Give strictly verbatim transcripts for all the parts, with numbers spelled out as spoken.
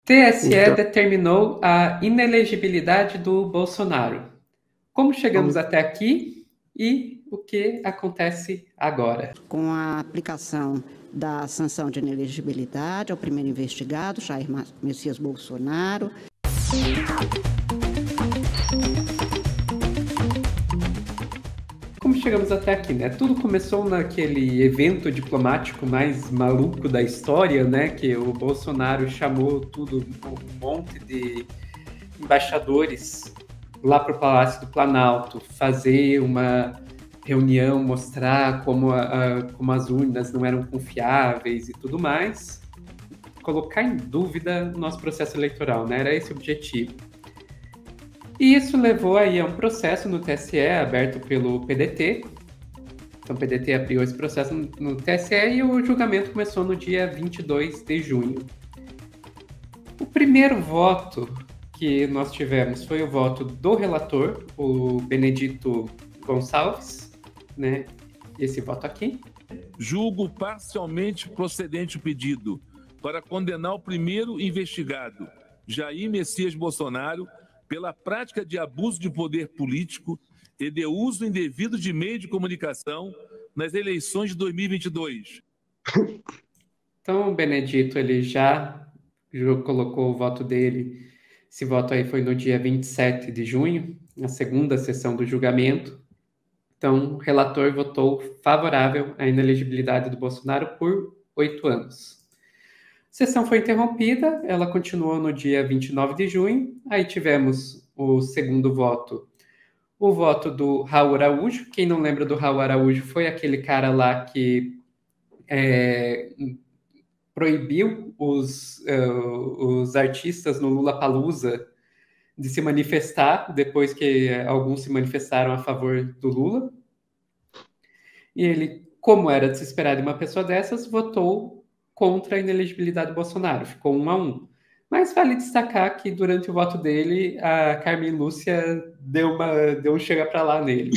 T S E Então, determinou a inelegibilidade do Bolsonaro. Como chegamos vamos- até aqui e o que acontece agora? Com a aplicação da sanção de inelegibilidade ao primeiro investigado, Jair Messias Bolsonaro. Como chegamos até aqui, né? Tudo começou naquele evento diplomático mais maluco da história, né? Que o Bolsonaro chamou tudo, um monte de embaixadores lá para o Palácio do Planalto, fazer uma reunião, mostrar como, a, a, como as urnas não eram confiáveis e tudo mais, colocar em dúvida o nosso processo eleitoral, né? Era esse o objetivo. E isso levou aí a um processo no T S E, aberto pelo P D T. Então, o P D T abriu esse processo no T S E e o julgamento começou no dia vinte e dois de junho. O primeiro voto que nós tivemos foi o voto do relator, o Benedito Gonçalves, né? Esse voto aqui. Julgo parcialmente procedente o pedido para condenar o primeiro investigado, Jair Messias Bolsonaro, pela prática de abuso de poder político e de uso indevido de meio de comunicação nas eleições de dois mil e vinte e dois. Então, o Benedito, ele já colocou o voto dele. Esse voto aí foi no dia vinte e sete de junho, na segunda sessão do julgamento. Então, o relator votou favorável à inelegibilidade do Bolsonaro por oito anos. A sessão foi interrompida, ela continuou no dia vinte e nove de junho. Aí tivemos o segundo voto, o voto do Raul Araújo. Quem não lembra do Raul Araújo foi aquele cara lá que é, proibiu os, uh, os artistas no Lollapalooza de se manifestar depois que alguns se manifestaram a favor do Lula. E ele, como era de se esperar de uma pessoa dessas, votou contra a inelegibilidade do Bolsonaro. Ficou um a um. Mas vale destacar que durante o voto dele, a Carmen Lúcia deu, uma, deu um chega para lá nele.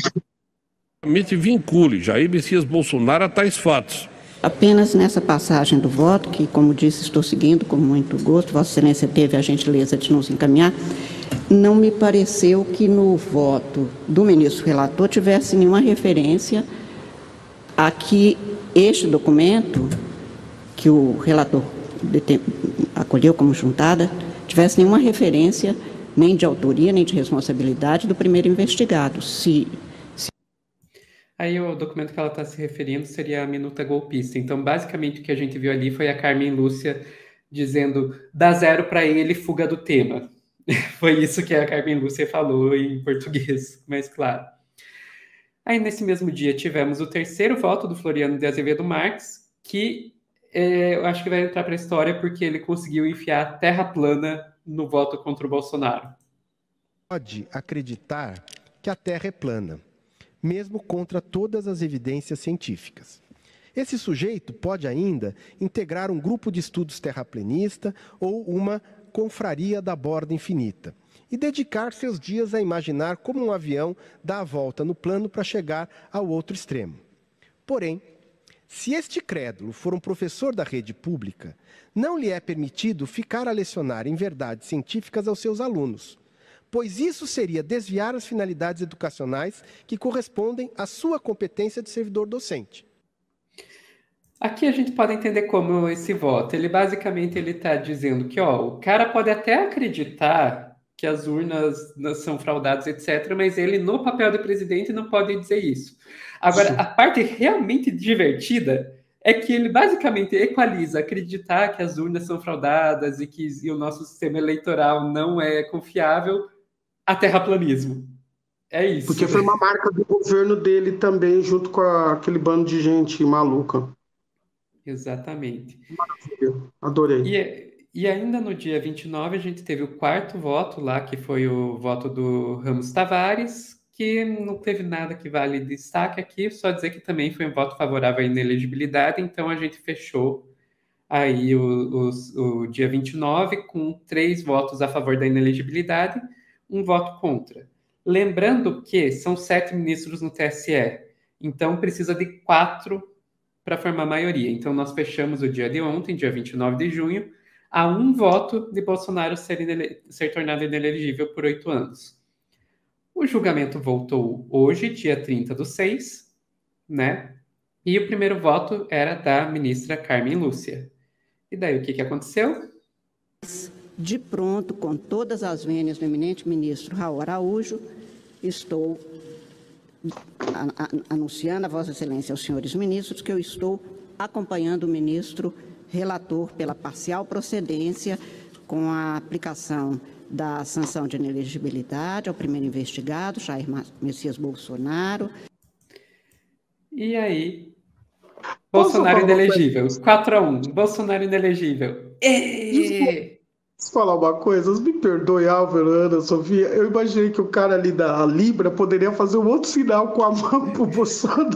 Vincule Jair Messias Bolsonaro a tais fatos. Apenas nessa passagem do voto, que, como disse, estou seguindo com muito gosto, Vossa Excelência teve a gentileza de nos encaminhar, não me pareceu que no voto do ministro relator tivesse nenhuma referência a que este documento, que o relator acolheu como juntada, tivesse nenhuma referência nem de autoria, nem de responsabilidade do primeiro investigado. Se, se... Aí o documento que ela está se referindo seria a minuta golpista. Então, basicamente, o que a gente viu ali foi a Carmen Lúcia dizendo dá zero para ele, fuga do tema. Foi isso que a Carmen Lúcia falou em português, mais claro. Aí, nesse mesmo dia, tivemos o terceiro voto do Floriano de Azevedo Marques, que é, eu acho que vai entrar para a história porque ele conseguiu enfiar a terra plana no voto contra o Bolsonaro. Pode acreditar que a Terra é plana, mesmo contra todas as evidências científicas. Esse sujeito pode ainda integrar um grupo de estudos terraplenista ou uma confraria da borda infinita e dedicar seus dias a imaginar como um avião dá a volta no plano para chegar ao outro extremo. Porém, se este crédulo for um professor da rede pública, não lhe é permitido ficar a lecionar em verdades científicas aos seus alunos, pois isso seria desviar as finalidades educacionais que correspondem à sua competência de servidor docente. Aqui a gente pode entender como esse voto. Ele basicamente ele está dizendo que ó, o cara pode até acreditar que as urnas são fraudadas, etcétera, mas ele, no papel de presidente, não pode dizer isso. Agora, a parte realmente divertida é que ele basicamente equaliza acreditar que as urnas são fraudadas e que e o nosso sistema eleitoral não é confiável a terraplanismo. É isso. Porque foi uma marca do governo dele também, junto com a, aquele bando de gente maluca. Exatamente. Maravilha, adorei. E, e ainda no dia vinte e nove, a gente teve o quarto voto lá, que foi o voto do Ramos Tavares, que não teve nada que vale destaque aqui, só dizer que também foi um voto favorável à inelegibilidade, então a gente fechou aí o, o, o dia vinte e nove com três votos a favor da inelegibilidade, um voto contra. Lembrando que são sete ministros no T S E, então precisa de quatro para formar maioria. Então nós fechamos o dia de ontem, dia vinte e nove de junho, a um voto de Bolsonaro ser, inele- ser tornado inelegível por oito anos. O julgamento voltou hoje, dia trinta do seis, né? E o primeiro voto era da ministra Carmen Lúcia. E daí o que, que aconteceu? De pronto, com todas as vênias do eminente ministro Raul Araújo, estou a, a, anunciando a Vossa Excelência aos senhores ministros que eu estou acompanhando o ministro relator pela parcial procedência com a aplicação da sanção de inelegibilidade ao primeiro investigado, Jair Messias Bolsonaro. E aí, Posso Bolsonaro falar uma inelegível, quatro a um, Bolsonaro inelegível. E... Posso falar uma coisa? Me perdoe, Álvaro, Ana, Sofia. Eu imaginei que o cara ali da Libra poderia fazer um outro sinal com a mão pro Bolsonaro.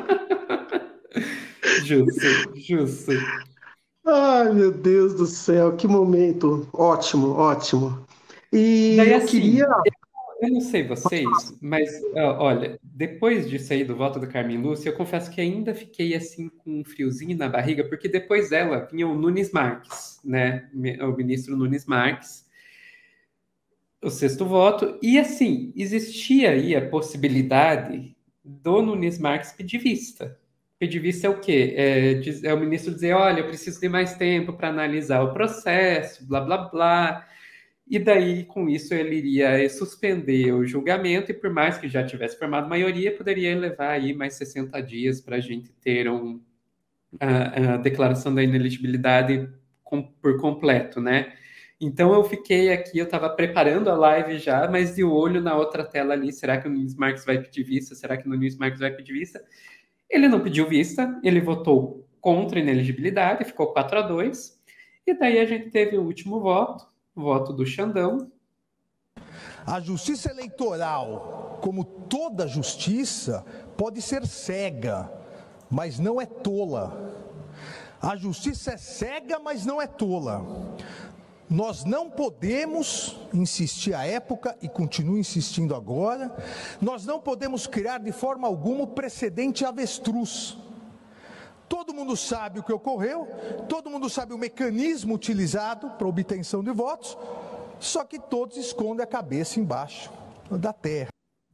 Justo, justo. Ai, meu Deus do céu, que momento. Ótimo, ótimo. E Daí, eu assim, queria. eu não sei vocês, mas ó, olha, depois de sair do voto da Carmen Lúcia, eu confesso que ainda fiquei assim com um friozinho na barriga, porque depois dela vinha o Nunes Marques, né? O ministro Nunes Marques, o sexto voto, e assim, existia aí a possibilidade do Nunes Marques pedir vista. Pedir vista é o quê? É, diz- é o ministro dizer, olha, eu preciso de mais tempo para analisar o processo, blá, blá, blá. E daí, com isso, ele iria suspender o julgamento e, por mais que já tivesse formado maioria, poderia levar aí mais sessenta dias para a gente ter um, a, a declaração da inelegibilidade com, por completo, né? Então, eu fiquei aqui, eu estava preparando a live já, mas de olho na outra tela ali, será que o Nunes Marques vai pedir vista? Será que o Nunes Marques vai pedir vista? Ele não pediu vista, ele votou contra a inelegibilidade, ficou quatro a dois, e daí a gente teve o último voto, o voto do Xandão. A justiça eleitoral, como toda justiça, pode ser cega, mas não é tola. A justiça é cega, mas não é tola. Nós não podemos insistir à época, e continuo insistindo agora, nós não podemos criar de forma alguma o precedente avestruz. Todo mundo sabe o que ocorreu, todo mundo sabe o mecanismo utilizado para obtenção de votos, só que todos escondem a cabeça embaixo da terra.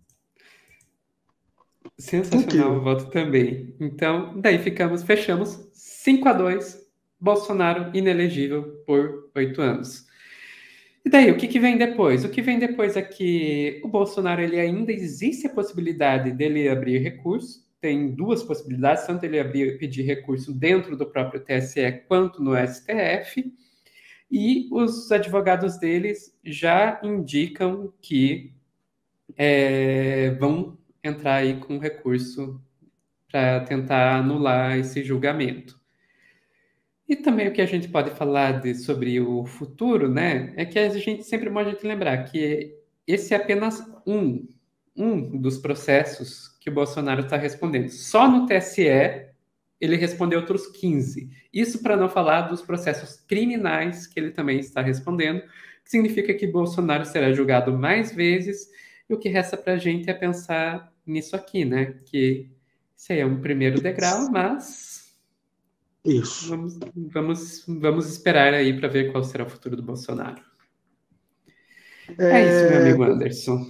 Sensacional o voto também. Então, daí ficamos, fechamos cinco a dois, Bolsonaro inelegível por oito anos. E daí, o que, que vem depois? O que vem depois é que o Bolsonaro, ele ainda existe a possibilidade dele abrir recurso, tem duas possibilidades, tanto ele abrir, pedir recurso dentro do próprio T S E quanto no S T F, e os advogados deles já indicam que é, vão entrar aí com recurso para tentar anular esse julgamento. E também o que a gente pode falar de, sobre o futuro, né, é que a gente sempre pode lembrar que esse é apenas um, um dos processos que o Bolsonaro está respondendo. Só no T S E ele respondeu outros quinze. Isso para não falar dos processos criminais que ele também está respondendo, que significa que Bolsonaro será julgado mais vezes, e o que resta para a gente é pensar nisso aqui, né, que isso aí é um primeiro degrau, mas... Isso. Vamos, vamos, vamos esperar aí para ver qual será o futuro do Bolsonaro. É, é isso, meu amigo Anderson.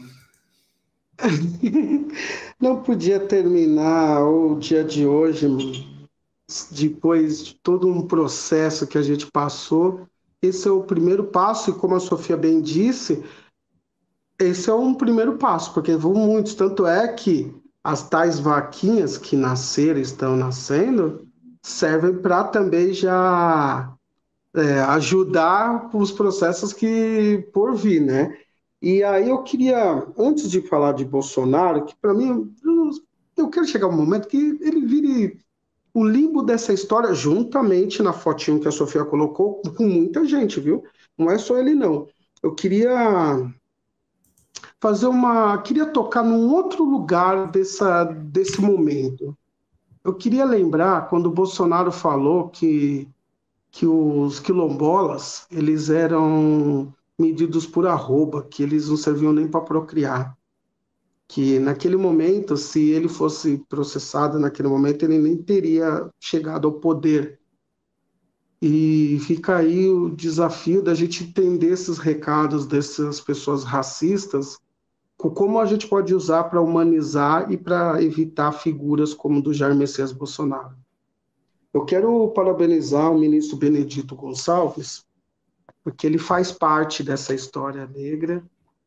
Não podia terminar o dia de hoje, depois de todo um processo que a gente passou. Esse é o primeiro passo, e como a Sofia bem disse, esse é um primeiro passo, porque vão muitos. Tanto é que as tais vaquinhas que nasceram, estão nascendo, servem para também já é, ajudar os processos que por vir, né? E aí eu queria, antes de falar de Bolsonaro, que para mim, eu, eu quero chegar um momento que ele vire o limbo dessa história, juntamente na fotinho que a Sofia colocou, com muita gente, viu? Não é só ele, não. Eu queria fazer uma... Queria tocar num outro lugar dessa, desse momento. Eu queria lembrar quando o Bolsonaro falou que, que os quilombolas, eles eram medidos por arroba, que eles não serviam nem para procriar. Que naquele momento, se ele fosse processado naquele momento, ele nem teria chegado ao poder. E fica aí o desafio da gente entender esses recados dessas pessoas racistas, como a gente pode usar para humanizar e para evitar figuras como do Jair Messias Bolsonaro. Eu quero parabenizar o ministro Benedito Gonçalves, porque ele faz parte dessa história negra,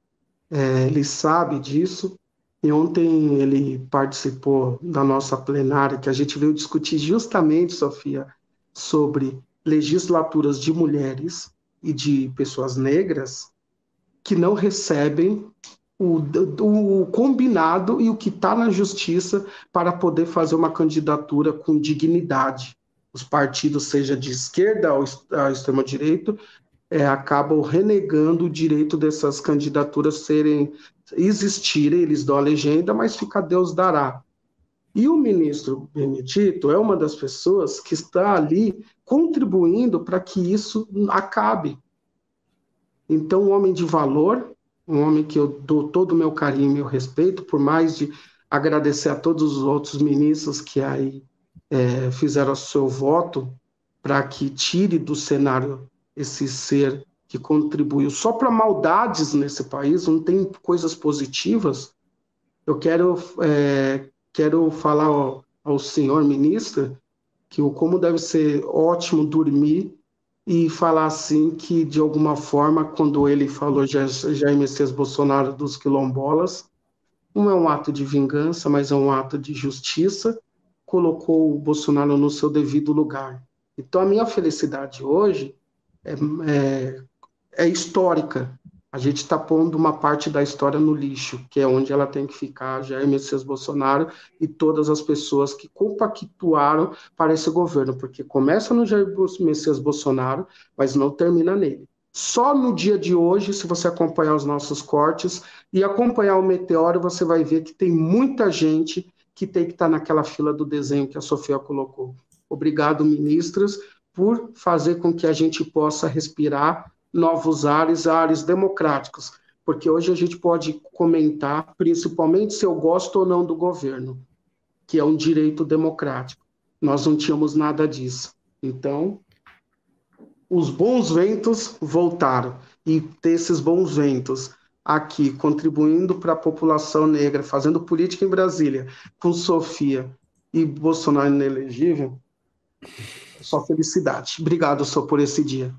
é, ele sabe disso, e ontem ele participou da nossa plenária, que a gente veio discutir justamente, Sofia, sobre legislaturas de mulheres e de pessoas negras que não recebem o, o combinado e o que está na justiça para poder fazer uma candidatura com dignidade. Os partidos, seja de esquerda ou extrema-direita, é, acabam renegando o direito dessas candidaturas serem, existirem, eles dão a legenda, mas fica Deus dará. E o ministro Benedito é uma das pessoas que está ali contribuindo para que isso acabe. Então, um homem de valor, um homem que eu dou todo o meu carinho e meu respeito, por mais de agradecer a todos os outros ministros que aí é, fizeram o seu voto para que tire do cenário esse ser que contribuiu só para maldades nesse país, não tem coisas positivas. Eu quero, é, quero falar ao, ao senhor ministro que o como deve ser ótimo dormir e falar assim que, de alguma forma, quando ele falou Jair Messias Bolsonaro dos quilombolas, não é um ato de vingança, mas é um ato de justiça, colocou o Bolsonaro no seu devido lugar. Então, a minha felicidade hoje é, é, é histórica. A gente está pondo uma parte da história no lixo, que é onde ela tem que ficar, Jair Messias Bolsonaro e todas as pessoas que compactuaram para esse governo, porque começa no Jair Messias Bolsonaro, mas não termina nele. Só no dia de hoje, se você acompanhar os nossos cortes e acompanhar o Meteoro, você vai ver que tem muita gente que tem que estar naquela fila do desenho que a Sofia colocou. Obrigado, ministras, por fazer com que a gente possa respirar novos ares, ares democráticos, porque hoje a gente pode comentar, principalmente se eu gosto ou não do governo, que é um direito democrático. Nós não tínhamos nada disso. Então, os bons ventos voltaram, e ter esses bons ventos aqui, contribuindo para a população negra, fazendo política em Brasília, com Sofia e Bolsonaro inelegível, só felicidade. Obrigado, só por esse dia.